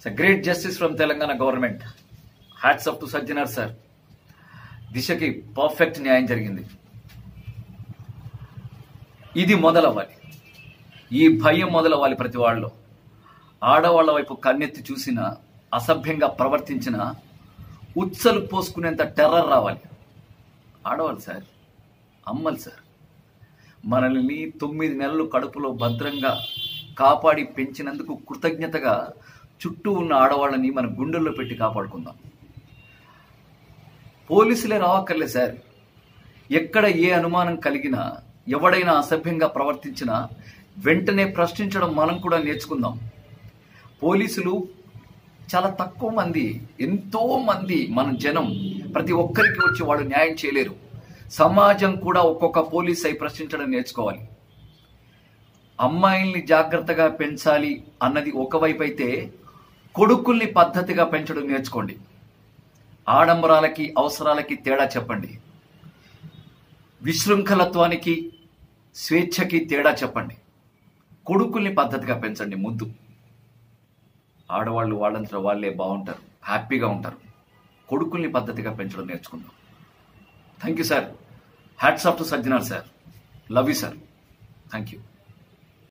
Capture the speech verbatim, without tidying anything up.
It's a great justice from Telangana government. Hats off to Sajjanar sir. దిశకి perfect న్యాయం జరిగింది. ఇది మొదలవ్వాలి. ఈ భయం మొదలవ్వాలి ప్రతి వాళ్ళు. ఆడవాళ్ల వైపు కన్నెత్తి చూసిన, అసభ్యంగా ప్రవర్తించిన, ఉత్సలు పోసుకునేంత టెర్రర్ రావాలి. ఆడవాళ్ళు సార్, అమ్మలు సార్, మనల్ని తొమ్మిది నెలలు కడుపులో భద్రంగా కాపాడి పెంచినందుకు కృతజ్ఞతగా చుట్టూ ఉన్న ఆడవాళ్ళని మన గుండెల్లో పెట్టి కాపాడుకుందాం. పోలీసులే రావక్కర్లే సార్. ఎక్కడ ఏ అనుమానం కలిగినా, ఎవడైనా అసభ్యంగా ప్రవర్తించినా వెంటనే ప్రశ్నించడం మనం కూడా నేర్చుకుందాం. పోలీసులు చాలా తక్కువ మంది, ఎంతో మంది మన జనం, ప్రతి ఒక్కరికి వచ్చి వాళ్ళు న్యాయం చేయలేరు. సమాజం కూడా ఒక్కొక్క పోలీస్ అయి ప్రశ్నించడం నేర్చుకోవాలి. అమ్మాయిల్ని జాగ్రత్తగా పెంచాలి అన్నది ఒకవైపు అయితే, కొడుకుల్ని పద్ధతిగా పెంచడం నేర్చుకోండి. ఆడంబరాలకి అవసరాలకి తేడా చెప్పండి. విశృంఖలత్వానికి స్వేచ్ఛకి తేడా చెప్పండి. కొడుకుల్ని పద్ధతిగా పెంచండి. ముద్దు ఆడవాళ్ళు వాళ్ళంతా వాళ్ళే బాగుంటారు, హ్యాపీగా ఉంటారు. కొడుకుల్ని పద్ధతిగా పెంచడం నేర్చుకుందాం. Thank you sir. Hats off to Sajjanar sir. Love you sir. Thank you.